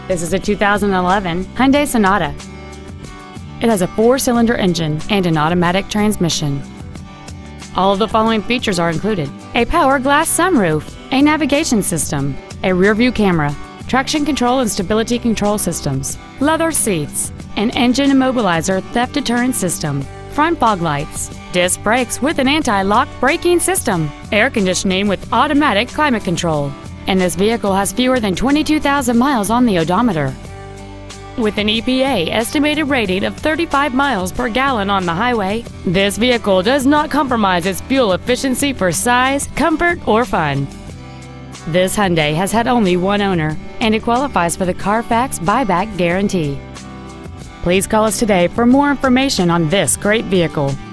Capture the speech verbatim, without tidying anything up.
This is a two thousand eleven Hyundai Sonata. It has a four-cylinder engine and an automatic transmission. All of the following features are included: a power glass sunroof, a navigation system, a rear-view camera, traction control and stability control systems, leather seats, an engine immobilizer theft deterrent system, front fog lights, disc brakes with an anti-lock braking system, air conditioning with automatic climate control, and this vehicle has fewer than twenty-two thousand miles on the odometer. With an E P A estimated rating of thirty-five miles per gallon on the highway, this vehicle does not compromise its fuel efficiency for size, comfort, or fun. This Hyundai has had only one owner, and it qualifies for the Carfax buyback guarantee. Please call us today for more information on this great vehicle.